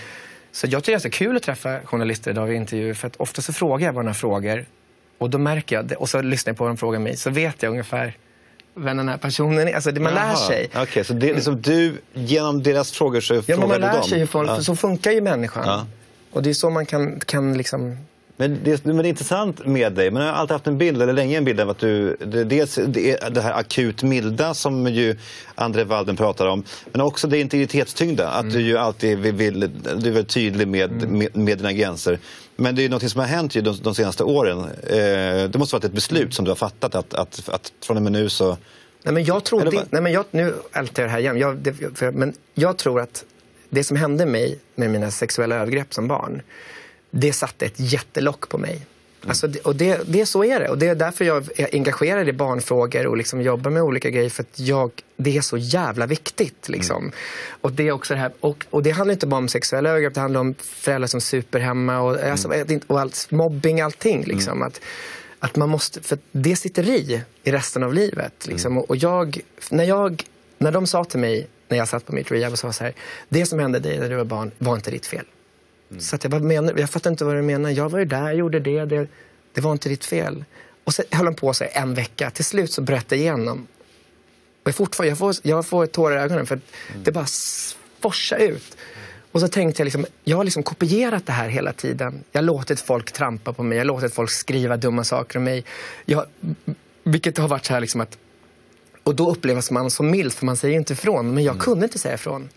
Så jag tycker det är så kul att träffa journalister idag i intervjuer, för att ofta så frågar jag bara några frågor och då märker jag det, och så lyssnar jag på vad de frågar mig, så vet jag ungefär vem den här personen är. Alltså det man Jaha. lär sig. Okej, okay, så det är liksom du, genom deras frågor så ja, frågar man du lär dem? sig hur folk, Ja. så funkar ju människan. Ja. Och det är så man kan, kan liksom... Men det, men det är intressant med dig, men jag har alltid haft en bild, eller länge en bild av att du, det, dels det, är det här akut milda som ju André Walden pratar om, men också det integritetstyngda, att mm. du ju alltid vill, vill du är väl tydlig med, mm. med, med dina gränser. Men det är ju något som har hänt ju de, de senaste åren. Eh, det måste ha varit ett beslut som du har fattat att, att, att från och med nu så... Nej, men jag tror det, nej, men jag, nu ältar jag det här igen. Jag, det, för, men jag tror att det som hände mig med mina sexuella övergrepp som barn, det satte ett jättelock på mig. Mm. Alltså, det, och det, det så är det. Och det är därför jag är engagerad i barnfrågor och liksom jobbar med olika grejer. För att jag, det är så jävla viktigt. Liksom. Mm. Och, det är också det här, och, och det handlar inte bara om sexuella övergrepp. Det handlar om föräldrar som super hemma. Och, mm. alltså, och allt, mobbing, allting. Liksom. Mm. Att, att man måste, för det sitter i i resten av livet. Liksom. Mm. Och jag när, jag, när de sa till mig, när jag satt på mitt rehab och sa så här: det som hände dig när du var barn var inte ditt fel. Mm. Så att jag, bara menar, jag fattar inte vad du menar. Jag var ju där, jag gjorde det, det. Det var inte ditt fel. Och så höll han på sig en vecka. Till slut så bröt det igenom. Och jag, fortfarande, jag, får, jag får tårar i ögonen för att mm. det bara forsar ut. Och så tänkte jag liksom, jag har liksom kopierat det här hela tiden. Jag har låtit folk trampa på mig. Jag har låtit folk skriva dumma saker om mig. Jag, vilket har varit så här liksom att... Och då upplevs man så mild, för man säger inte ifrån. Men jag mm. kunde inte säga ifrån.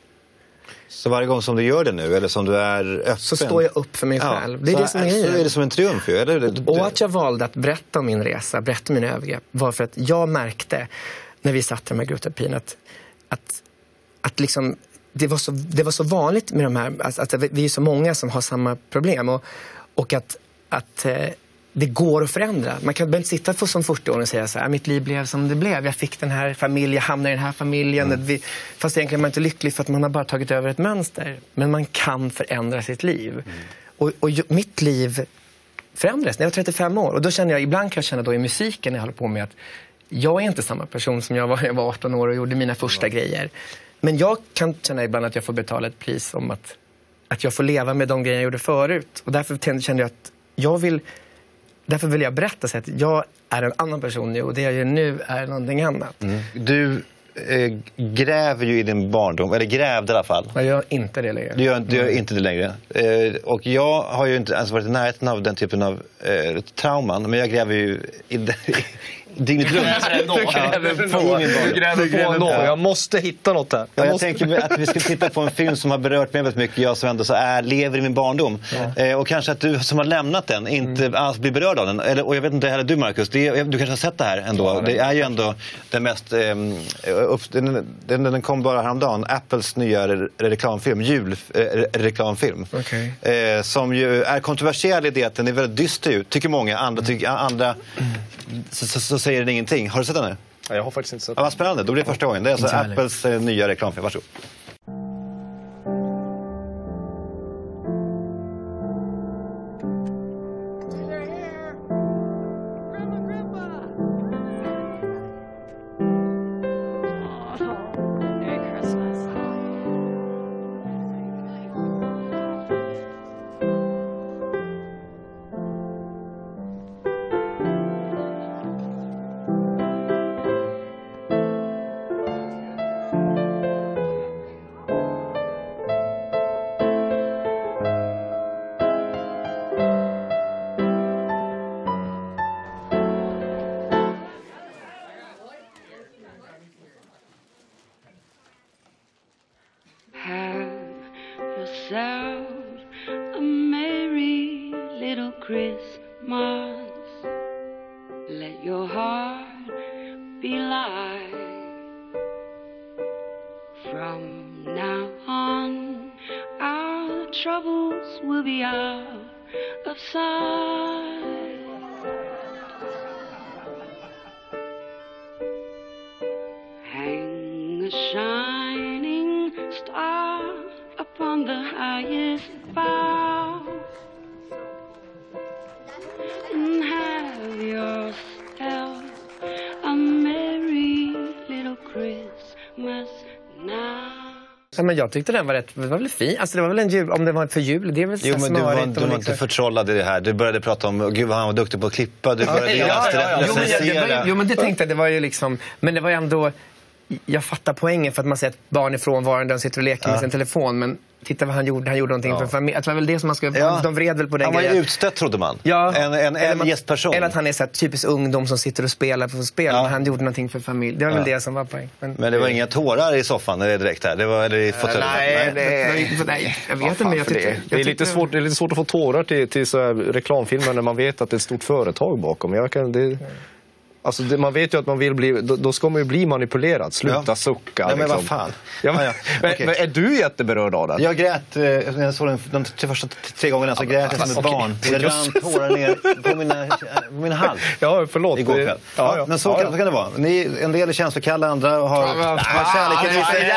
Så varje gång som du gör det nu, eller som du är öppen... Så står jag upp för mig själv. Ja, det är så, det som är så är det som en triumf, eller? Och att jag valde att berätta om min resa, berätta mina övergrepp, var för att jag märkte, när vi satt i de här gruppterapin, att, att, att liksom... Det var, så, det var så vanligt med de här, alltså, att vi är så många som har samma problem, och, och att, att eh, det går att förändra. Man kan inte sitta för som fyrtio år och säga så här: mitt liv blev som det blev, jag fick den här familjen, jag hamnade i den här familjen. Mm. Vi, fast egentligen är man inte lycklig för att man har bara tagit över ett mönster. Men man kan förändra sitt liv. Mm. Och, och mitt liv förändrades när jag var trettiofem år. Och då känner jag, ibland kan jag känna då i musiken när jag håller på med att jag är inte samma person som jag var när jag var arton år och gjorde mina första mm. grejer. Men jag kan känna ibland att jag får betala ett pris om att, att jag får leva med de grejer jag gjorde förut. Och därför kände jag att jag vill, därför vill jag berätta så att jag är en annan person nu, och det jag gör nu är någonting annat. Mm. Du eh, gräver ju i din barndom, eller grävde i alla fall. Jag gör inte det längre. Du gör, du gör mm. inte det längre. Eh, och jag har ju inte ens varit i närheten av den typen av eh, trauman, men jag gräver ju i det. Dygnet runt. Du gräver på, du gräver på något. Jag måste hitta något här. Jag, jag måste... tänker att vi ska titta på en film som har berört mig väldigt mycket. Jag som ändå så är, lever i min barndom. Ja. Eh, och kanske att du som har lämnat den inte mm. alls blir berörd av den. Eller, och jag vet inte heller du, Marcus. Det är, du kanske har sett det här ändå. Ja, det är ju ändå den mest... Eh, upp, den, den, den kom bara häromdagen. Apples nya re, reklamfilm. Julreklamfilm. Eh, okay. eh, som ju är kontroversiell i det att den är väldigt dyster ut. Tycker många. Andra, tycker, andra mm. så, så, så säger den ingenting. Har du sett den nu? Ja, jag har faktiskt inte sett den. Ja, vad spännande. Då blir det första gången. Det är alltså Apples eh, nya reklamfilm. Varsågod. A merry little Christmas. Let your heart be light. From now on, our troubles will be out of sight. Hang a shining star upon the highest bough, and have yourself a merry little Christmas now. Ja, men jag tyckte den var rätt, det var väl fin. Alltså det var väl en jul, om det var för jul, det är väl så jo, men du var, smörigt. du var inte förtrollad i det här. Du började prata om, gud vad han var duktig på att klippa. Du började ja, ja, ja, ja. Jo, men, recensera. det var, jo, men det tänkte jag, det var ju liksom, men det var ju ändå, jag fattar poängen för att man ser att barn är frånvarande och sitter och leker ja. med sin telefon, men titta vad han gjorde, han gjorde någonting ja. för familj. Det var väl det som man skulle, ja. de vred väl på den grejen. Han var grejen. utstött, trodde man. Ja. En, en, en man, gästperson. Eller att han är så här typisk ungdom som sitter och spelar för att spela, ja. men han gjorde någonting för familj. Det var ja. väl det som var poäng. Men, men det var inga tårar i soffan direkt här? Det var, eller i fåtöljen? Nej, nej, det, nej, jag vet inte, men jag tyckte... Det, det, är lite svårt, det är lite svårt att få tårar till, till så här reklamfilmer när man vet att det är ett stort företag bakom. Jag kan... Det, Alltså det, man vet ju att man vill bli, då, då ska man ju bli manipulerad. Sluta ja. sucka. Ja, men liksom. vad fan. Ja, men, ah, ja. men, okay. men är du jätteberörd av den? Jag grät, eh, jag såg den de tre första tre gångerna så grät jag som ett okay. barn. Det rann tårar ner på mina, på min hals. Ja, förlåt. Igår kväll. Ja, ja. Men så, ja, kan, ja. så kan det vara. Ni, en del är känslokalla, andra har, ja, men, har kärleken i sig.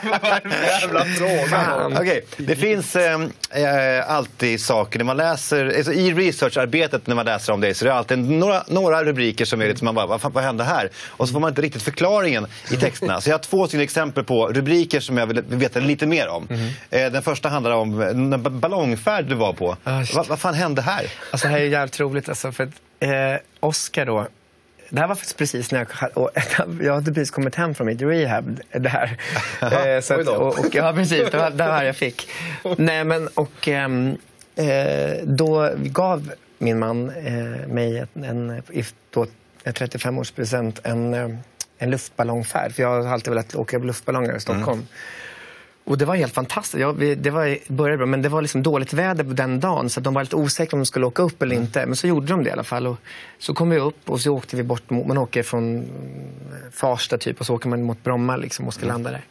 Jävla fråga. Okej, okay. Det finns eh, alltid saker när man läser, alltså, i researcharbetet när man läser om det så är det alltid några, några rubriker som är lite som man bara, vad fan, vad händer här? Och så får man inte riktigt förklaringen i texterna. Så jag har två stycken exempel på rubriker som jag vill veta lite mer om. Mm. Eh, den första handlar om en ballongfärd du var på. Ah, vad, vad fan hände här? Alltså det här är jävligt roligt. Alltså, för att, eh, Oscar då, det här var precis när jag, och, jag hade precis kommit hem från mitt rehab. Det här. eh, så att, och, och, ja, precis. Det var det här jag fick. Nej, men och ehm, eh, då gav min man eh, mig en, en då, en trettiofem-årspresent en, en luftballongfärd. För jag har alltid velat åka luftballonger i Stockholm. Mm. Och det var helt fantastiskt. Jag, det var, började bra, men det var liksom dåligt väder på den dagen. Så att de var lite osäkra om de skulle åka upp eller mm. inte. Men så gjorde de det i alla fall. Och så kom vi upp och så åkte vi bort. Man åker från Farsta typ och så åker man mot Bromma liksom och ska mm. landa där.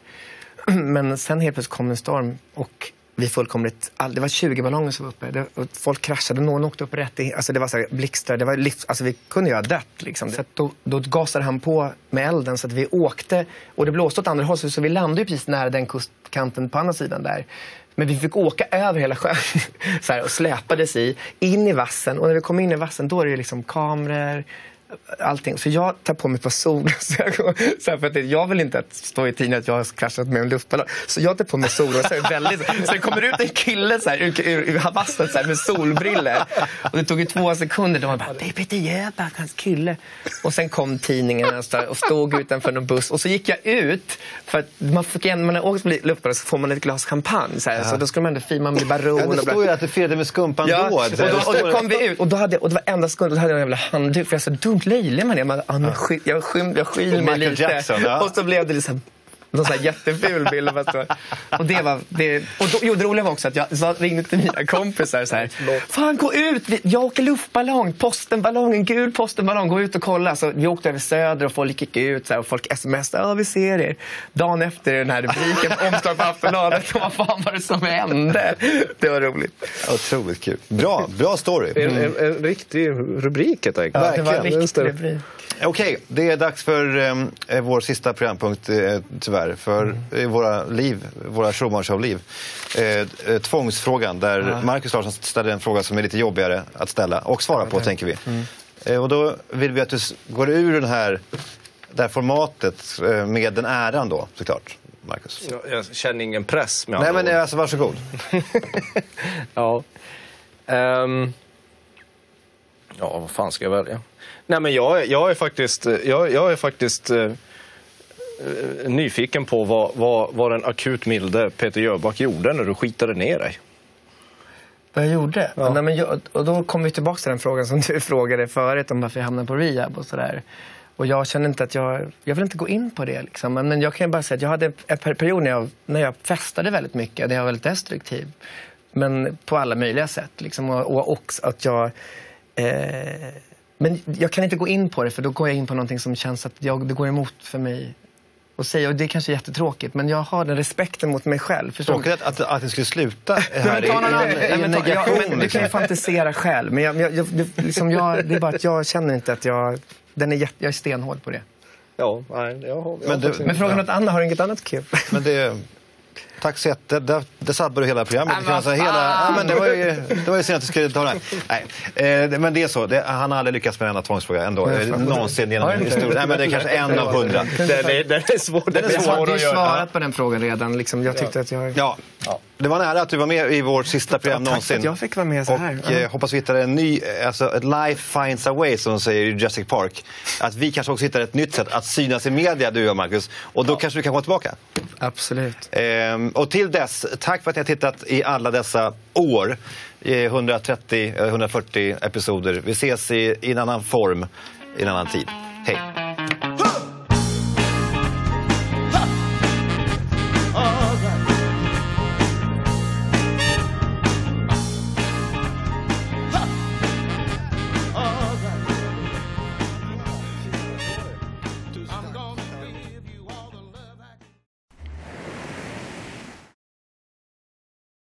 Men sen helt plötsligt kom en storm och vi fullkomligt, all, det var tjugo ballonger som var uppe. Det, och folk kraschade, någon åkte upp rätt i, alltså det var så här blixtar, det var livs, alltså vi kunde ju ha dött liksom. Så då, då gasade han på med elden så att vi åkte och det blåste åt andra håll så, så vi landade ju precis nära den kustkanten på andra sidan där. Men vi fick åka över hela sjön så här, och släpades i, in i vassen. Och när vi kom in i vassen då är det liksom kameror, allting. Så jag tar på mig på solglasögon. Så här, för att jag vill inte att stå i tidningen att jag har kraschat med en luftballong. Så jag tar på mig solglasögon väldigt. Så det kommer ut en kille så här, ur, ur, ur vassen så här, med solbriller. Och det tog ju två sekunder. De var bara, det är Peter Jöback, hans kille. Och sen kom tidningen och stod utanför någon buss. Och så gick jag ut. För att man fick en, man har åkt med luftballong så får man ett glas champagne. Så, här, ja. Så då ska man ändå fina, man blir baron. Ja, det står ju att du firade med skumpan ja, då. Och då, och då kom vi ut. Och, då hade, och det var enda sekunden då hade jag en jävla handduk. För jag så dumt löjlig man är. Man, ah, men sky, jag skym, jag skyl mig lite. Jackson, ja. Och så blev det liksom någon sån här jätteful bild. Och det var det, och då, jo, det roliga var också att jag så ringde till mina kompisar så här. Fan, gå ut! Jag åker luftballong, postenballong, en gul postenballong. Gå ut och kolla. Så vi åkte över Söder och folk gick ut så här, och folk smsade. Ja, vi ser er. Dagen efter den här rubriken på omslag på Aftonbladet. Vad fan var det som hände? Det var roligt. Otroligt kul. Bra, bra story. Mm. En, en, en riktig rubrik helt enkelt. Ja, det var en riktig rubrik. Okej, det är dags för eh, vår sista programpunkt eh, tyvärr för mm. eh, våra liv, våra showmanshow-liv. Eh, eh, tvångsfrågan där ja. Marcus Larsson ställer en fråga som är lite jobbigare att ställa och svara på, okay. tänker vi. Mm. Eh, och då vill vi att du går ur den här, det här formatet eh, med den äran då, såklart, Marcus. Jag, jag känner ingen press med Nej, men alltså, varsågod. ja. Um, ja, vad fan ska jag välja? Nej, men jag, jag är faktiskt, jag, jag är faktiskt eh, nyfiken på vad, vad, vad den akut milde Peter Jöback gjorde när du skitade ner dig. Vad jag gjorde? Ja. Nej, men jag, och då kom vi tillbaka till den frågan som du frågade förut om varför jag hamnade på rehab och sådär. Och jag känner inte att jag, jag vill inte gå in på det liksom. Men, men jag kan bara säga att jag hade en period när jag, när jag festade väldigt mycket. Där jag var väldigt destruktiv. Men på alla möjliga sätt liksom. Och, och också att jag... Eh, Men jag kan inte gå in på det för då går jag in på någonting som känns att jag, det går emot för mig att säga. Och det är kanske jättetråkigt, men jag har den respekten mot mig själv. Tråkigt att, att, att det skulle sluta här i, i, i, i negation. Ja, men, du kan ju fantisera själv. Men jag, jag, jag, liksom jag, det är bara att jag känner inte att jag... Den är jätte, jag är stenhård på det. Ja, nej, jag har, jag men, du, men frågan ja. Något annat, har du inget annat kul? Men det... tack så jätte. Det, det sabbade hela programmet. Nej, kan jag säga. Hela, ja, men det var ju, det var ju synd att du skulle ta det. Nej, eh, men det är så. Det, han har aldrig lyckats med denna tvångsfråga ändå. Eh, någonsin genom historien. Nej, men det är kanske en av hundra. Den är, den är svår, den är svår Du att göra. svarat på den frågan redan. Liksom, jag tyckte att jag... Ja. Ja. Det var nära att du var med i vårt sista program ja, någonsin. Tack att jag fick vara med så här. Och eh, hoppas vi hittar en ny, alltså life finds a way som de säger i Jurassic Park. Att vi kanske också hittar ett nytt sätt att synas i media, du och Marcus. Och då ja. kanske vi kan komma tillbaka. Absolut. Ehm, och till dess, tack för att ni har tittat i alla dessa år. I hundratrettio, hundrafyrtio episoder. Vi ses i, i en annan form, i en annan tid. Hej!